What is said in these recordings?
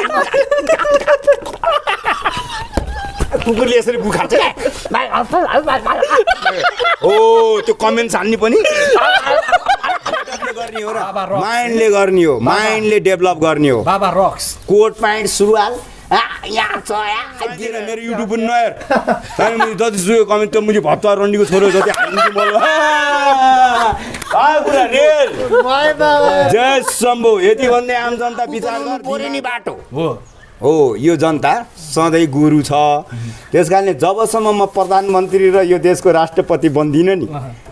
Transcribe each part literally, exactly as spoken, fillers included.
कुकुरले यसरी गु खान्छ ओ त्यो कमेन्ट हान्ने पनि गर्ने हो र माइन्डले गर्ने हो माइन्डले डेभलप गर्ने हो बाबा रक्स कोट प्यान्ट सुरुवाल यहाँ छ मेरो युट्युब पनि नहेर मैले जति सुयो कमेन्ट त मैले भत्ता रन्डीको छोरो जति हालिदिन्छु मलाई जय शम्भु यति भन्दै आम जनता विचार गर्नु नि बाटो हो हो यो जनता सधैँ गुरु छ त्यस कारणले जबसम्म म प्रधानमन्त्री र यो देशको राष्ट्रपति बन्दिनँ नि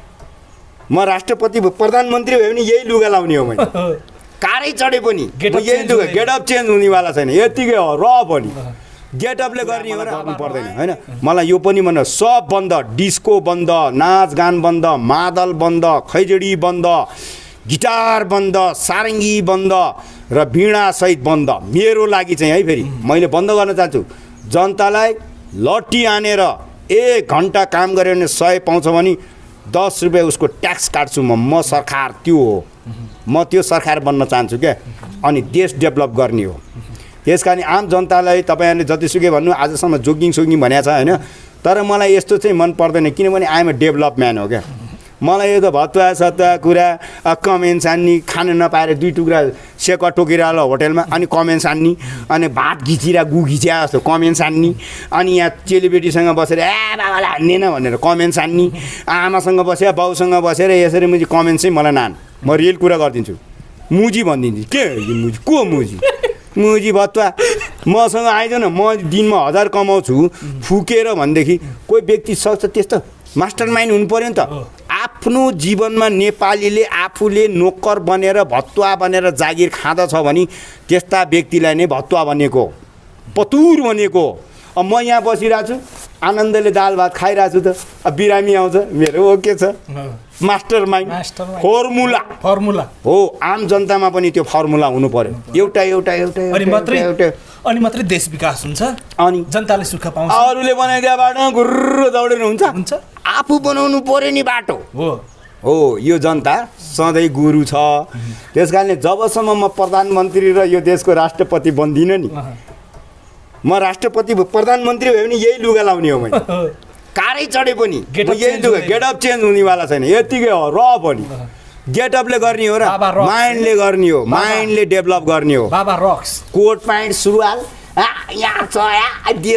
म राष्ट्रपति प्रधानमन्त्री भयो भने यही लुगा लाउने हो मैले कारै चढे पनि यही लुगा गेटअप चेन्ज हुनेवाला छैन यतिकै हो र पनि गेटअपले गर्ने हो र गर्नु पर्दैन होइन मलाई यो पनि मन सब बन्द डिस्को बन्द नाचगान बन्द मादल बन्द खैजडी बन्द गिटार बन्द सारङ्गी बन्द र वीणासहित बन्द मेरो लागि चाहिँ है फेरि मैले बन्द गर्न चाहन्छु जनतालाई लट्ठी हानेर एक घन्टा काम गऱ्यो भने सय पाउँछ भने दस रुपियाँ उसको ट्याक्स काट्छु म म सरकार त्यो हो म त्यो सरकार बन्न चाहन्छु क्या अनि देश डेभलप गर्ने हो त्यस कारण आम जनतालाई तपाईँहरूले जतिसुकै भन्नु आजसम्म जोगिङ सोगिङ भनेको छ होइन तर मलाई यस्तो चाहिँ मन पर्दैन किनभने आइएम अ डेभलप म्यान हो क्या मलाई यो त भत्वा सत्वा कुरा कमेन्ट्स हान्ने खान नपाएर दुई टुक्रा सेक टोकेर होला होटेलमा अनि कमेन्ट्स हान्ने अनि भात घिचिरा गु घिचिया जस्तो कमेन्ट्स हान्ने अनि यहाँ चेलीबेटीसँग बसेर ए बाबालाई हान्दैन भनेर कमेन्ट्स हान्ने आमासँग बसेर बाउसँग बसेर यसरी मुजी कमेन्ट्स चाहिँ मलाई नान म रियल कुरा गरिदिन्छु मुजी भनिदिन्छु के मुजी को मुजी मुजी भत्वा मसँग आइज न म दिनमा हजार कमाउँछु फुकेर भनेदेखि कोही व्यक्ति सक्छ त्यस्तो मास्टर माइन्ड हुनु पर्यो नि त आफ्नो जीवनमा नेपालीले आफूले नोकर बनेर भत्वा बनेर जागिर खाँदछ भने त्यस्ता व्यक्तिलाई नै भत्वा भनेको पतुर भनेको अब म यहाँ बसिरहेको छु आनन्दले दाल भात खाइरहेको छु त अब बिरामी आउँछ मेरो ओके छ मास्टर माइन्ड फर्मुला फर्मुला हो आम जनतामा पनि त्यो फर्मुला हुनु पर्यो एउटा एउटा एउटा अनि मात्रै अनि मात्रै देश विकास हुन्छ अनि जनताले सुख पाउँछ अरूले बनाइदिया बाटो गुर्र दौडेर हुन्छ हुन्छ आफू बनाउनु पर्यो नि बाटो हो हो यो जनता सधैँ गुरु छ त्यस कारणले जबसम्म म प्रधानमन्त्री र यो देशको राष्ट्रपति बन्दिनँ नि म राष्ट्रपति प्रधानमन्त्री भयो भने यही लुगा लाउने हो मैले कारै चढे पनि यही लुगा गेटअप चेन्ज हुनेवाला छैन यतिकै हो र पनि गेटअपले गर्ने हो र माइन्डले गर्ने हो माइन्डले डेभलप गर्ने हो बाबा रक्स कोट प्यान्ट सुरुवाल यहाँ छ दिएर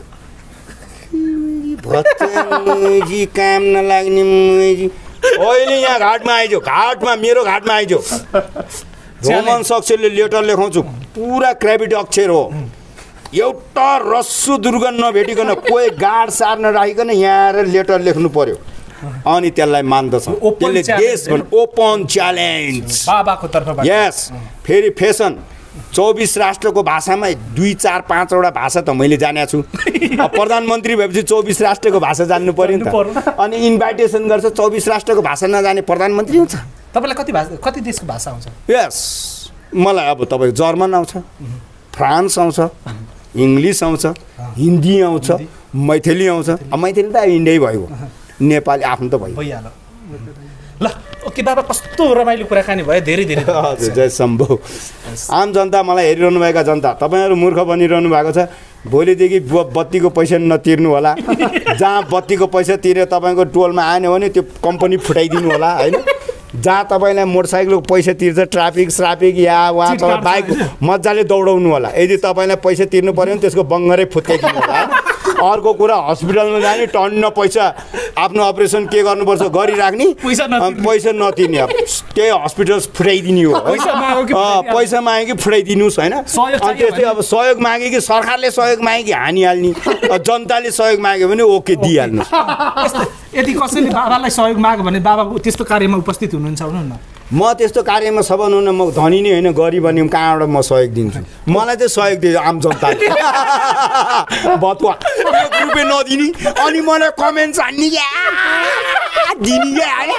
भत्ताजी काम नलाग्ने मुजी अहिले यहाँ घाटमा आइजो घाटमा मेरो घाटमा आइजो रोमन सक्सेलले लेटर लेखाउँछु पुरा क्राभिट अक्षर हो एउटा रस्सु दुर्गन्ध नभेटिकन कोही गाड सार नराखिकन यहाँ लेटर लेख्नु पर्यो अनि त्यसलाई मान्दछ त्यसले देश भन् ओपन च्यालेन्ज बाबाको तर्फबाट यस फेरि फेसन चौबिस राष्ट्रको भाषामा दुई चार पाँचवटा भाषा त मैले जानेको छु प्रधानमन्त्री भएपछि चौबिस राष्ट्रको भाषा जान्नु पर्यो नि त अनि इन्भाइटेसन गर्छ चौबिस राष्ट्रको भाषा नजाने प्रधानमन्त्री हुन्छ तपाईँलाई कति भाषा कति देशको भाषा आउँछ यस मलाई अब तपाईँको जर्मन आउँछ फ्रान्स आउँछ इङ्ग्लिस आउँछ हिन्दी आउँछ मैथिली आउँछ अब मैथिली त इन्डियै भयो नेपाली आफ्नो त भयो भइहाल्यो ल ओके बाबा कस्तो रमाइलो कुराकानी भयो धेरै धेरै हजुर जय शम्भु आम जनता मलाई हेरिरहनु भएका जनता तपाईँहरू मूर्ख बनिरहनु भएको छ भोलिदेखि बत्तीको पैसा नतिर्नु होला जहाँ बत्तीको पैसा तिरेर तपाईँको टोलमा आएन भने त्यो कम्पनी फुटाइदिनु होला होइन जहाँ तपाईँलाई मोटरसाइकलको पैसा तिर्छ ट्राफिक श्राफिक या वहाँ तपाईँ बाइक मजाले दौडाउनु होला यदि तपाईँलाई पैसा तिर्नु पऱ्यो भने त्यसको बङ्गरै फुत्काइदिनु होला अर्को कुरा हस्पिटलमा जाने टन्न पैसा आफ्नो अपरेसन के गर्नुपर्छ गरिराख्ने पैसा नतिर्ने अब त्यही हस्पिटल फुटाइदिने हो पैसा माग्यो कि फुटाइदिनुहोस् होइन अनि त्यस्तै अब सहयोग माग्यो कि सरकारले सहयोग माग्यो कि हानिहाल्ने जनताले सहयोग माग्यो भने ओके दिइहाल्नुहोस् यदि कसैले बाबालाई सहयोग माग्यो भने बाबा त्यस्तो कार्यमा उपस्थित हुनुहुन्छ हुनुहुन्न म त्यस्तो कार्यमा सबन हुन म धनी नै होइन गरिब भने कहाँबाट म सहयोग दिन्छु मलाई चाहिँ सहयोग दियो आम जनताले बतुवा रुपियाँ नदिने अनि मलाई कमेन्ट्स हान्ने दिने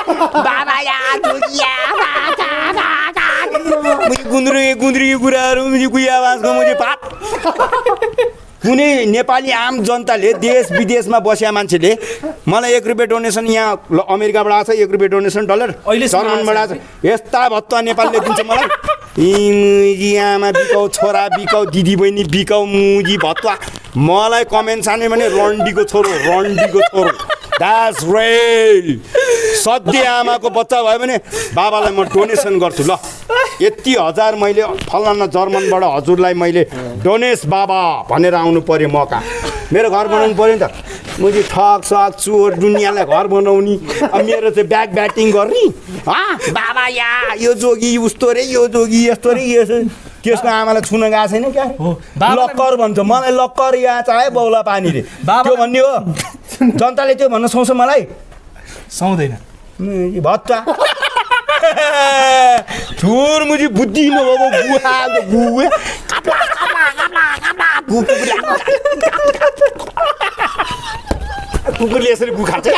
गुन्द्रुके गुन्द्रुके कुराहरू मुझे कुही आवाजको मुझे पात कुनै नेपाली आम जनताले देश विदेशमा बसेका मान्छेले मलाई एक रुपियाँ डोनेसन यहाँ ल- अमेरिकाबाट आएको छ एक रुपियाँ डोनेसन डलर अहिलेसम्म जर्मनबाट आएको आएको छ यस्ता भत्ता नेपालले दिन्छ मलाई यी मुजी आमा बिकाउ छोरा बिकाउ दिदी बहिनी बिकाउ मुजी भत्ता मलाई कमेन्ट छाने भने रन्डीको छोरो रन्डीको छोरो द्याट्स रेल सधैँ आमाको बच्चा भयो भने बाबालाई म डोनेसन गर्छु ल यति हजार मैले फलाना जर्मनबाट हजुरलाई मैले डोनेस बाबा भनेर आउनु पर्यो मौका मेरो घर बनाउनु पर्यो नि त मुझे ठग सक चोर दुनियाँलाई घर बनाउने अब मेरो चाहिँ ब्याक ब्याटिङ गर्ने बाबा या यो जोगी उस्तो रे यो जोगी यस्तो रे यसो त्यसको आमालाई छुन गएको छैन क्या लक्कर भन्छ मलाई लक्कर या चाहे बौला पानी रे त्यो भन्ने हो जनताले त्यो भन्न सुहाउँछ मलाई सुहाउँदैन भत्ता ठुर मुझी बुद्धि नभएको गुहा गुहे कुकुरले यसरी गु खान्छ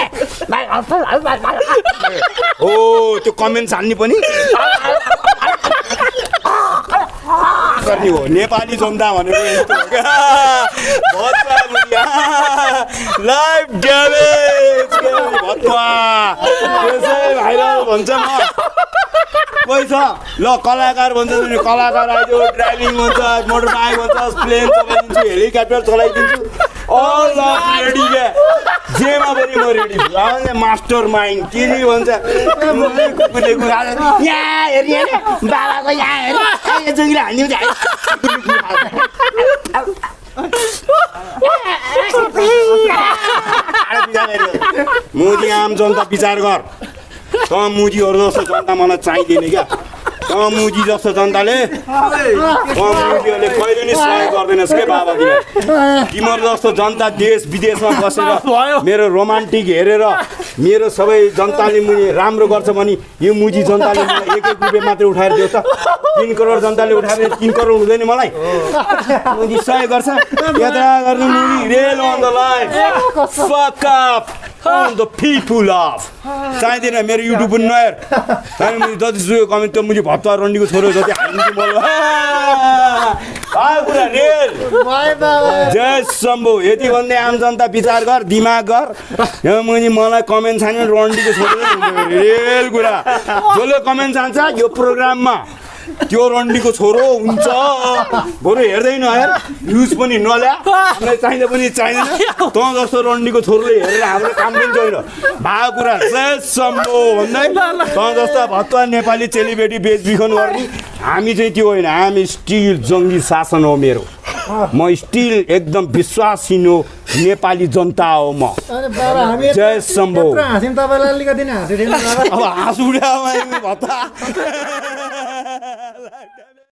ओ त्यो कमेन्ट हान्ने पनि गर्ने हो नेपाली जनता भनेको यस्तो हो क्या लाइफ ड्यामेज भत्ता त्यसै भाइरल भन्छ म कोही छ ल कलाकार भन्छ भने कलाकार आइदियो ड्राइभिङ भन्छ मोटर बाइक भन्छ प्लेन चलाइदिन्छु हेलिकप्टर चलाइदिन्छु अल रेडी क्या जेमा पनि म रेडी छु मास्टर माइन्ड के नि भन्छ कुकुरले कुरा यहाँ हेरि हेरे बाबाको यहाँ हेरे जोगीले हानिदिन्छ मोदी आम जनता विचार गर त मुजीहरू जस्तो जनता मलाई चाहिँदैन क्या त मुजी जस्तो जनताले मुजीहरूले कहिले नि सहयोग गर्दैनस् के बाबा तिमीहरू जस्तो जनता देश विदेशमा बसेर मेरो रोमान्टिक हेरेर मेरो सबै जनताले मुझे राम्रो गर्छ भने यो मुजी जनताले मलाई एक एक रुपियाँ मात्रै उठाएर दिउँछ तिन करोड जनताले उठाएर तिन करोड हुँदैन मलाई मुजी सहयोग गर्छ यात्रा गर्नु मुजी rail on the line fuck up on the people of चाहिँदैन मेरो युट्युब पनि नहेर त्यहाँदेखि मैले जति सुयो कमेन्ट त मुझे भत्ता रन्डीको छोरो जति हालिदिन्छु मलाई कुरा रेल जय शम्भु यति भन्दै आम जनता विचार गर दिमाग गर यहाँ मुझे मलाई कमेन्ट छान्यो रन्डीको छोरो रेल कुरा जसले कमेन्ट छान्छ यो प्रोग्राममा त्यो रन्डीको छोरो हुन्छ बरु हेर्दै नहेर भ्युज पनि नल्या हामीलाई चाहिँदा पनि चाहिँदैन तँ जस्तो रन्डीको छोरोले हेरेर हाम्रो काम पनि छैन भएको कुरा जय शम्भु भन्दै तँ जस्ता भत्ता नेपाली चेलीबेटी बेचबिखन गर्ने हामी चाहिँ त्यो होइन हामी स्टिल जङ्गी शासन हो मेरो म स्टिल एकदम विश्वासिलो नेपाली जनता हो म जय शम्भु अब हाँस उड्या भत्ता